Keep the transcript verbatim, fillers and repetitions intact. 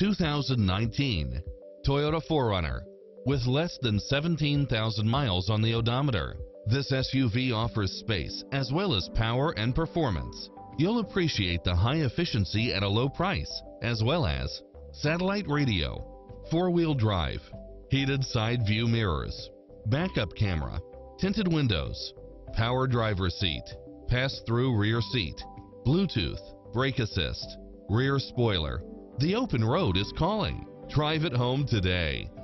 two thousand nineteen Toyota four runner. With less than seventeen thousand miles on the odometer, this S U V offers space as well as power and performance. You'll appreciate the high efficiency at a low price, as well as satellite radio, four-wheel drive, heated side view mirrors, backup camera, tinted windows, power driver's seat, pass-through rear seat, Bluetooth, brake assist, rear spoiler. The open road is calling. Drive it home today.